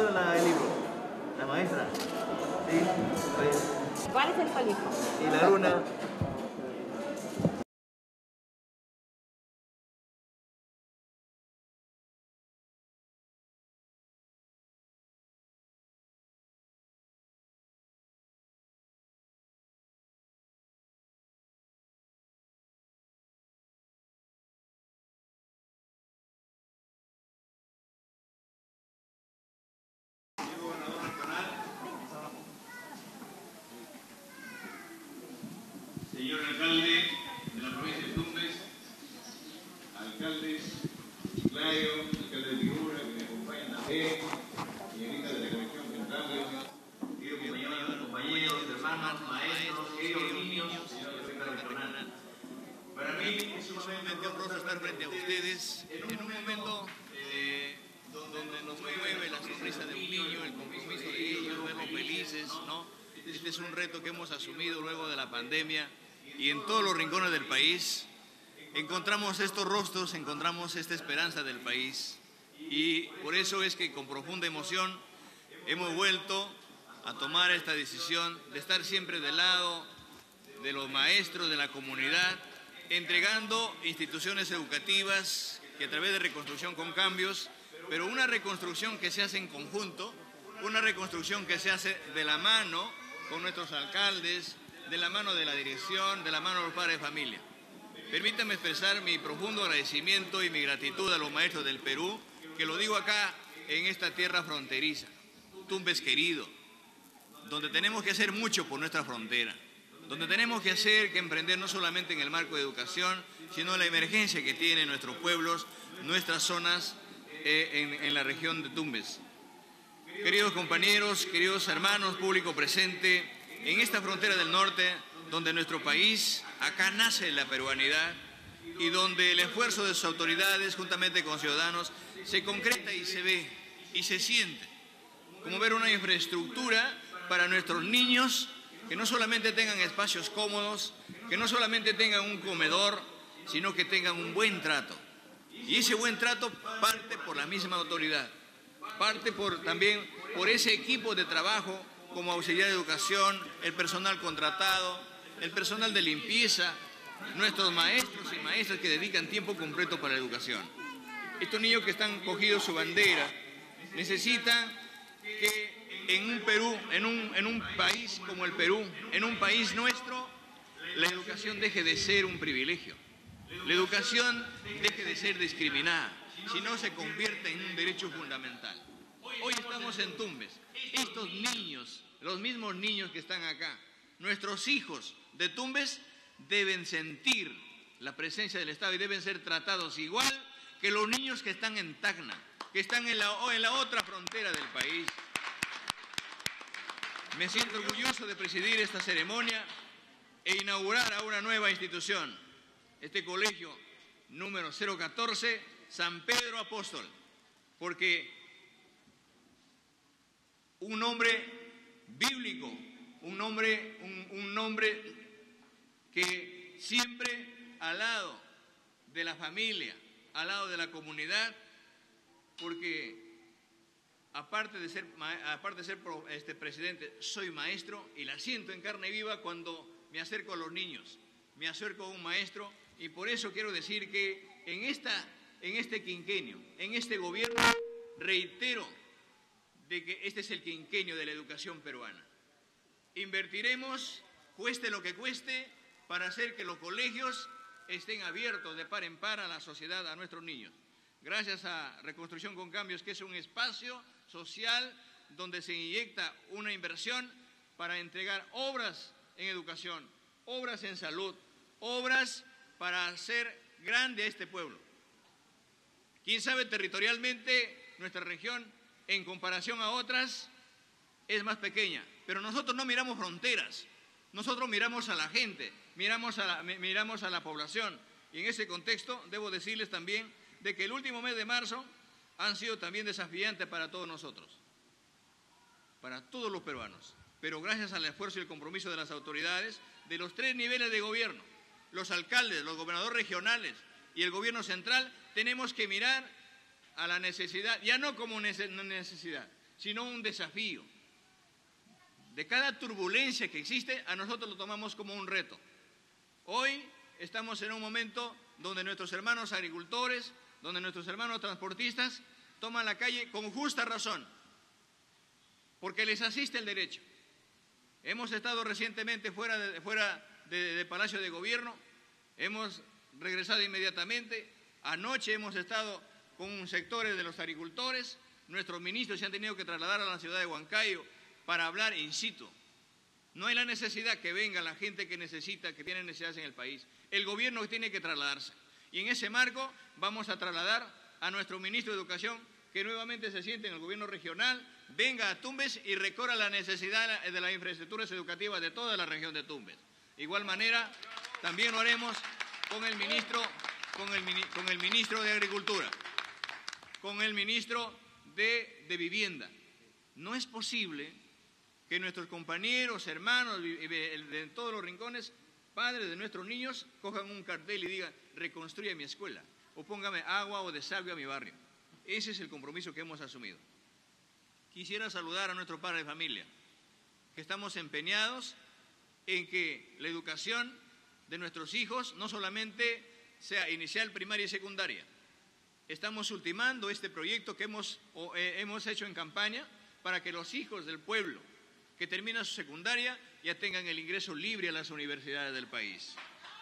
lado el libro. La maestra. Sí, pues. ¿Cuál es el colegio? Y la luna. Señor alcalde de la provincia de Tumbes, alcaldes Chiclayo, alcalde de Piura, que me acompañan también, señorita de la Comisión Central, queridos compañeros, hermanos, maestros, queridos niños, señor presidente regional. Para mí es sumamente honroso estar frente a ustedes en un momento donde nos mueve la sonrisa de un niño, el compromiso de ellos, verlos felices, ¿no? Este es un reto que hemos asumido luego de la pandemia y en todos los rincones del país encontramos estos rostros, encontramos esta esperanza del país y por eso es que con profunda emoción hemos vuelto a tomar esta decisión de estar siempre del lado de los maestros, de la comunidad, entregando instituciones educativas que a través de reconstrucción con cambios, pero una reconstrucción que se hace en conjunto, una reconstrucción que se hace de la mano con nuestros alcaldes, de la mano de la dirección, de la mano de los padres de familia. Permítanme expresar mi profundo agradecimiento y mi gratitud a los maestros del Perú, que lo digo acá en esta tierra fronteriza, Tumbes querido, donde tenemos que hacer mucho por nuestra frontera, donde tenemos que emprender no solamente en el marco de educación, sino en la emergencia que tienen nuestros pueblos, nuestras zonas en la región de Tumbes. Queridos compañeros, queridos hermanos, público presente, en esta frontera del norte, donde nuestro país, acá nace la peruanidad y donde el esfuerzo de sus autoridades, juntamente con ciudadanos, se concreta y se ve y se siente, como ver una infraestructura para nuestros niños que no solamente tengan espacios cómodos, que no solamente tengan un comedor, sino que tengan un buen trato. Y ese buen trato parte por la misma autoridad, parte también por ese equipo de trabajo como auxiliar de educación, el personal contratado, el personal de limpieza, nuestros maestros y maestras que dedican tiempo completo para la educación. Estos niños que están cogidos su bandera necesitan que en un Perú, en un país como el Perú, en un país nuestro, la educación deje de ser un privilegio. La educación deje de ser discriminada, sino se convierte en un derecho fundamental. Hoy estamos en Tumbes. Estos niños, los mismos niños que están acá, nuestros hijos de Tumbes, deben sentir la presencia del Estado y deben ser tratados igual que los niños que están en Tacna, que están en la otra frontera del país. Me siento orgulloso de presidir esta ceremonia e inaugurar a una nueva institución, este colegio número 014, San Pedro Apóstol, porque un nombre bíblico, un nombre que siempre al lado de la familia, al lado de la comunidad, porque aparte de ser presidente, soy maestro y la siento en carne viva cuando me acerco a los niños, me acerco a un maestro y por eso quiero decir que en este quinquenio, en este gobierno, reitero de que este es el quinquenio de la educación peruana. Invertiremos, cueste lo que cueste, para hacer que los colegios estén abiertos de par en par a la sociedad, a nuestros niños. Gracias a Reconstrucción con Cambios, que es un espacio social donde se inyecta una inversión para entregar obras en educación, obras en salud, obras para hacer grande a este pueblo. Quién sabe, territorialmente nuestra región, en comparación a otras, es más pequeña, pero nosotros no miramos fronteras, nosotros miramos a la gente, miramos a la población, y en ese contexto debo decirles también de que el último mes de marzo han sido también desafiantes para todos nosotros, para todos los peruanos, pero gracias al esfuerzo y el compromiso de las autoridades de los 3 niveles de gobierno, los alcaldes, los gobernadores regionales y el gobierno central, tenemos que mirar a la necesidad, ya no como necesidad, sino un desafío. De cada turbulencia que existe, a nosotros lo tomamos como un reto. Hoy estamos en un momento donde nuestros hermanos agricultores, donde nuestros hermanos transportistas toman la calle con justa razón, porque les asiste el derecho. Hemos estado recientemente fuera de Palacio de Gobierno, hemos regresado inmediatamente. Anoche hemos estado con sectores de los agricultores, nuestros ministros se han tenido que trasladar a la ciudad de Huancayo para hablar in situ. No hay la necesidad que venga la gente que necesita, que tiene necesidades en el país. El gobierno tiene que trasladarse. Y en ese marco vamos a trasladar a nuestro ministro de Educación, que nuevamente se siente en el gobierno regional, venga a Tumbes y recorra la necesidad de las infraestructuras educativas de toda la región de Tumbes. De igual manera, también lo haremos con el ministro de Agricultura, con el ministro de Vivienda. No es posible que nuestros compañeros, hermanos de todos los rincones, padres de nuestros niños, cojan un cartel y digan: reconstruya mi escuela, o póngame agua o desagüe a mi barrio. Ese es el compromiso que hemos asumido. Quisiera saludar a nuestro padre de familia, que estamos empeñados en que la educación de nuestros hijos no solamente sea inicial, primaria y secundaria. Estamos ultimando este proyecto que hemos hecho en campaña para que los hijos del pueblo que terminan su secundaria ya tengan el ingreso libre a las universidades del país.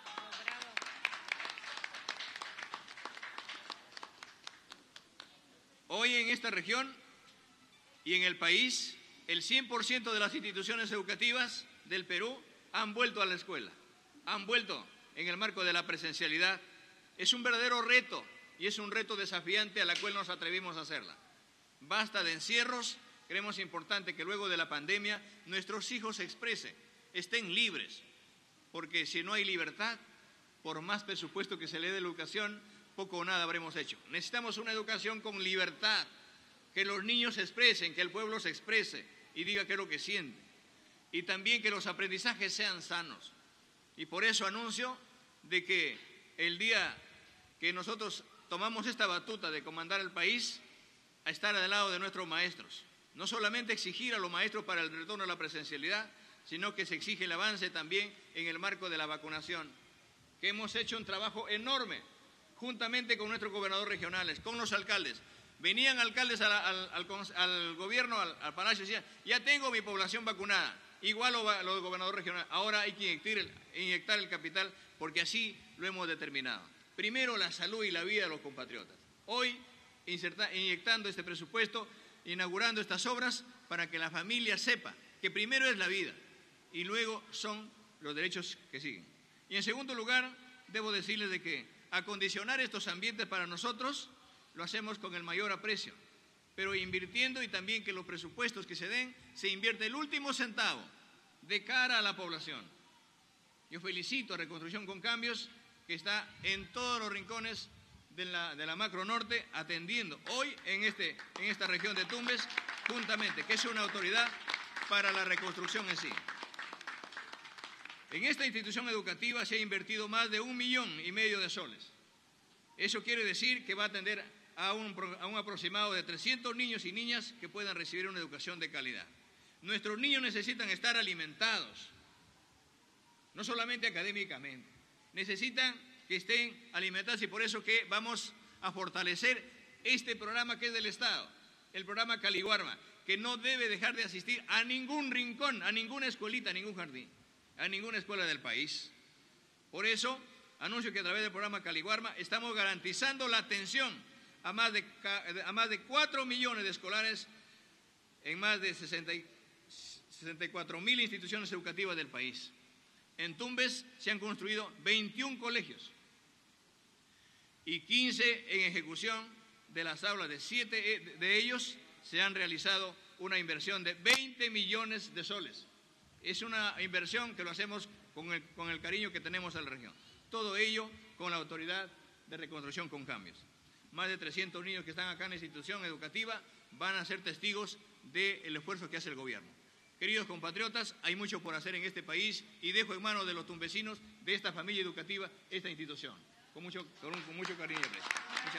Hoy en esta región y en el país, el 100% de las instituciones educativas del Perú han vuelto a la escuela, han vuelto en el marco de la presencialidad. Es un verdadero reto y es un reto desafiante a la cual nos atrevimos a hacerla. Basta de encierros. Creemos importante que luego de la pandemia nuestros hijos se expresen, estén libres, porque si no hay libertad, por más presupuesto que se le dé a la educación, poco o nada habremos hecho. Necesitamos una educación con libertad, que los niños se expresen, que el pueblo se exprese y diga qué es lo que siente, y también que los aprendizajes sean sanos. Y por eso anuncio de que el día que nosotros tomamos esta batuta de comandar el país, a estar al lado de nuestros maestros. No solamente exigir a los maestros para el retorno a la presencialidad, sino que se exige el avance también en el marco de la vacunación, que hemos hecho un trabajo enorme, juntamente con nuestros gobernadores regionales, con los alcaldes. Venían alcaldes al gobierno, al palacio, y decían: ya tengo mi población vacunada, igual los gobernadores regionales. Ahora hay que inyectar el capital, porque así lo hemos determinado. Primero, la salud y la vida de los compatriotas. Hoy, inyectando este presupuesto, inaugurando estas obras para que la familia sepa que primero es la vida y luego son los derechos que siguen. Y en segundo lugar, debo decirles de que acondicionar estos ambientes para nosotros lo hacemos con el mayor aprecio, pero invirtiendo, y también que los presupuestos que se den, se invierte el último centavo de cara a la población. Yo felicito a Reconstrucción con Cambios, que está en todos los rincones de la macro norte, atendiendo hoy en esta región de Tumbes, juntamente, que es una autoridad para la reconstrucción en sí. En esta institución educativa se ha invertido más de 1,5 millones de soles. Eso quiere decir que va a atender a un aproximado de 300 niños y niñas que puedan recibir una educación de calidad. Nuestros niños necesitan estar alimentados, no solamente académicamente, necesitan que estén alimentados, y por eso que vamos a fortalecer este programa que es del Estado, el programa Caliguarma, que no debe dejar de asistir a ningún rincón, a ninguna escuelita, a ningún jardín, a ninguna escuela del país. Por eso anuncio que a través del programa Caliguarma estamos garantizando la atención a más de 4 millones de escolares en más de 64.000 instituciones educativas del país. En Tumbes se han construido 21 colegios y 15 en ejecución. De las aulas de 7 de ellos se han realizado una inversión de 20 millones de soles. Es una inversión que lo hacemos con el cariño que tenemos a la región. Todo ello con la autoridad de Reconstrucción con Cambios. Más de 300 niños que están acá en la institución educativa van a ser testigos del esfuerzo que hace el gobierno. Queridos compatriotas, hay mucho por hacer en este país y dejo en manos de los tumbesinos, de esta familia educativa, esta institución. Con mucho cariño. Muchas gracias.